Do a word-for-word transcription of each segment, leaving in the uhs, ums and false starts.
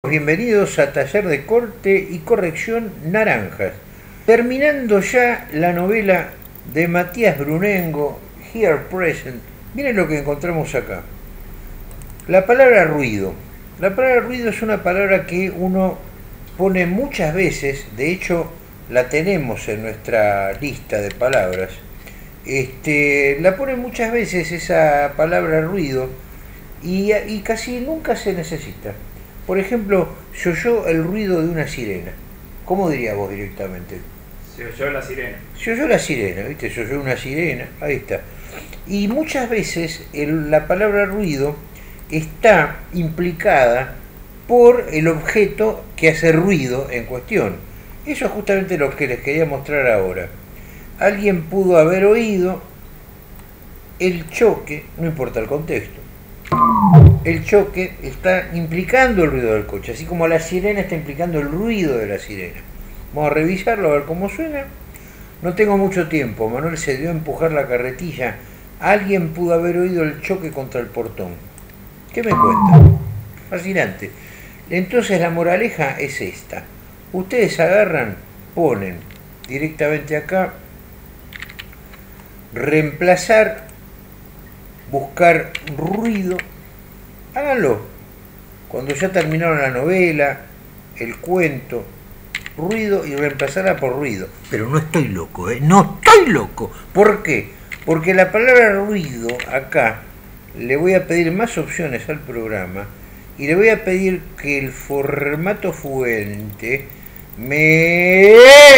Bienvenidos a Taller de Corte y Corrección Naranjas. Terminando ya la novela de Matías Brunengo, Here Present. Miren lo que encontramos acá. La palabra ruido. La palabra ruido es una palabra que uno pone muchas veces, de hecho la tenemos en nuestra lista de palabras. Este, la pone muchas veces esa palabra ruido y, y casi nunca se necesita. Por ejemplo, se oyó el ruido de una sirena. ¿Cómo diría vos directamente? Se oyó la sirena. Se oyó la sirena, ¿viste? Se oyó una sirena, ahí está. Y muchas veces el, la palabra ruido está implicada por el objeto que hace ruido en cuestión. Eso es justamente lo que les quería mostrar ahora. Alguien pudo haber oído el choque, no importa el contexto. El choque está implicando el ruido del coche, así como la sirena está implicando el ruido de la sirena. Vamos a revisarlo, a ver cómo suena. No tengo mucho tiempo. Manuel se dio a empujar la carretilla. Alguien pudo haber oído el choque contra el portón. ¿Qué me cuenta? Fascinante. Entonces la moraleja es esta. Ustedes agarran, ponen directamente acá, reemplazar, buscar ruido. Háganlo. Cuando ya terminaron la novela, el cuento, ruido y reemplazarla por ruido. Pero no estoy loco, ¿eh? No estoy loco. ¿Por qué? Porque la palabra ruido acá le voy a pedir más opciones al programa y le voy a pedir que el formato fuente me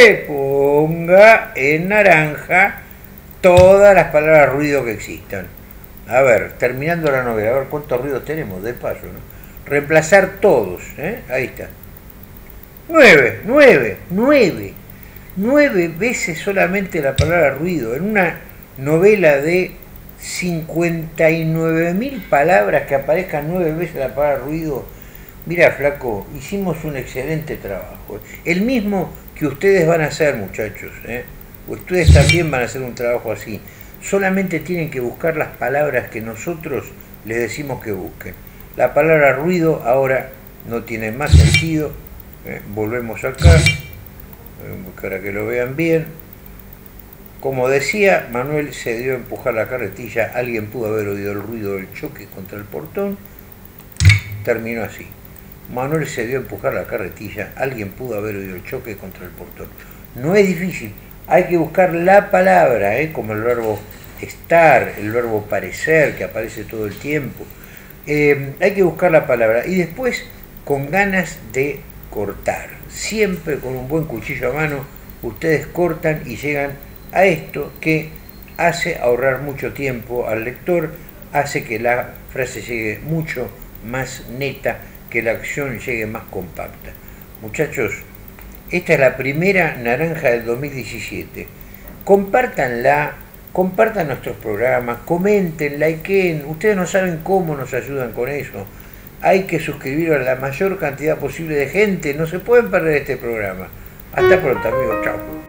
ponga en naranja todas las palabras ruido que existan. A ver, terminando la novela, a ver cuántos ruidos tenemos, de paso, ¿no? Reemplazar todos, ¿eh? Ahí está. Nueve, nueve, nueve. Nueve veces solamente la palabra ruido. En una novela de cincuenta y nueve mil palabras que aparezcan nueve veces la palabra ruido. Mira, flaco, hicimos un excelente trabajo. El mismo que ustedes van a hacer, muchachos, ¿eh? Ustedes también van a hacer un trabajo así. Solamente tienen que buscar las palabras que nosotros les decimos que busquen. La palabra ruido ahora no tiene más sentido. Eh, volvemos acá, para que lo vean bien. Como decía, Manuel se dio a empujar la carretilla. Alguien pudo haber oído el ruido del choque contra el portón. Terminó así. Manuel se dio a empujar la carretilla. Alguien pudo haber oído el choque contra el portón. No es difícil. Hay que buscar la palabra, ¿eh? Como el verbo estar, el verbo parecer, que aparece todo el tiempo. Eh, hay que buscar la palabra y después con ganas de cortar. Siempre con un buen cuchillo a mano, ustedes cortan y llegan a esto que hace ahorrar mucho tiempo al lector, hace que la frase llegue mucho más neta, que la acción llegue más compacta. Muchachos, esta es la primera naranja del dos mil diecisiete. Compártanla, compartan nuestros programas, comenten, likeen. Ustedes no saben cómo nos ayudan con eso. Hay que suscribir a la mayor cantidad posible de gente. No se pueden perder este programa. Hasta pronto, amigos. Chao.